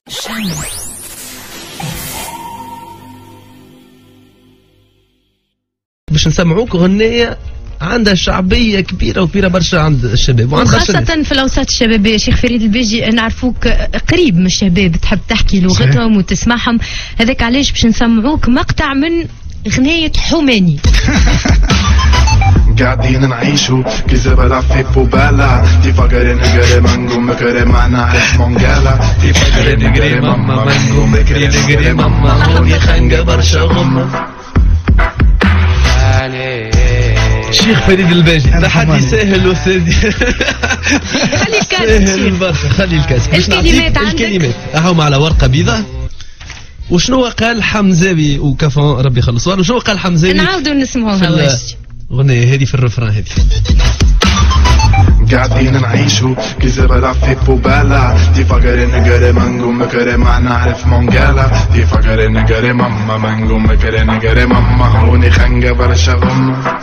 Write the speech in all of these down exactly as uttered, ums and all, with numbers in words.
باش نسمعوك غنية عندها شعبية كبيرة وكبيرة برشا عند الشباب وخاصة في الأوساط الشبابية. شيخ فريد البيجي نعرفوك قريب من الشباب، تحب تحكي لغتهم وتسمعهم، هذاك علاش باش نسمعوك مقطع من غنية حماني. قاعدين نعيشو كي زبالة في بوبالا، تفكر نقري مانجو مكري ما نعرف مونجالا، تفكر نقري ماما مانجو مكري نقري ماما هوني خنقة برشا غمة. شيخ فريد الباجي تحدي سهل وسادي. خلي الكاس سهل برشا، خلي الكاس. الكلمات عندك؟ الكلمات اهوم على ورقة بيضاء. وشنو قال حمزاوي وكفون ربي يخلص، وشنو قال حمزاوي؟ نعاودوا نسمعوها واش الأغنية هذه في الرفران هذه. قاعدين نعيشو كي زبالة في بوبالا، تفكر نقري مانجو مكري ما نعرف مونجالا، تفكر نقري ماما مانجو مكري نقري ماما هوني خنقة برشا غمة.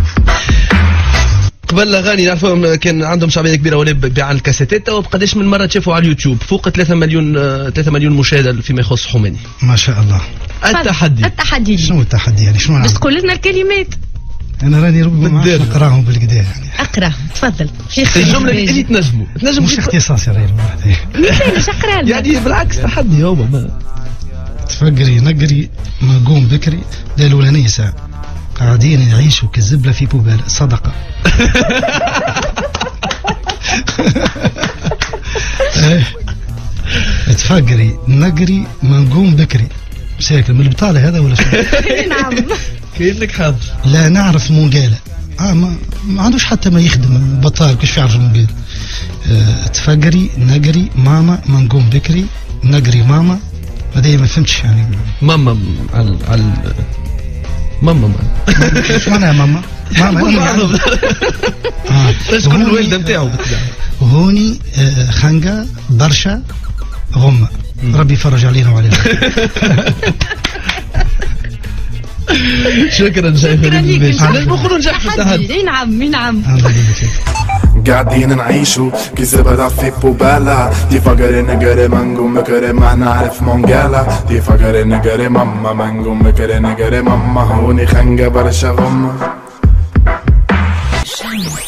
قبل الاغاني نعرفوهم كان عندهم شعبيه كبيره ولا بيع الكاسيتات، وبقداش من مره تشافوا على اليوتيوب فوق ثلاثة مليون ثلاثة مليون مشاهده فيما يخص حماني. ما شاء الله. التحدي التحدي شنو التحدي يعني شنو باش تقول لنا الكلمات؟ انا راني ربما نقراهم بالكدا يعني. اقرا تفضل. الجمله اللي تنجموا تنجم مش اختصاصي غير واحد. مثال شقرا يعني بالعكس تحدي هو ما تفقري نقري ما قوم بكري دا الاولانيه ساعه قاعدين نعيشوا كالزبله في بوباله صدقه. تفقري نقري ما نقوم بكري ساكن من البطاله هذا ولا شو؟ نعم كاين لك حاضر. لا نعرف مونجاله. اه ما, ما عندوش حتى ما يخدم بطال كيف يعرف المونجاله. آه تفقري نقري ماما ما نقوم بكري نقري ماما هذا ما فهمتش يعني. ماما على على ماما ماما ايش معناها ماما؟ ماما اه شكون الوالده نتاعو بالطبيعه. هوني آه خنقه برشا غمه. ربي يفرج علينا وعلينا. شكرا شيخ فريد الباجي. علاش بنخرجوا نجح في التحدي؟ اي نعم اي نعم. قاعدين نعيشو كي زبالة في بوبالا، تفكر نقري مانجو مكري ما نعرف مونجالا، تفكر نقري ماما مانجو مكري نقري ماما هوني خنقة برشا غمة.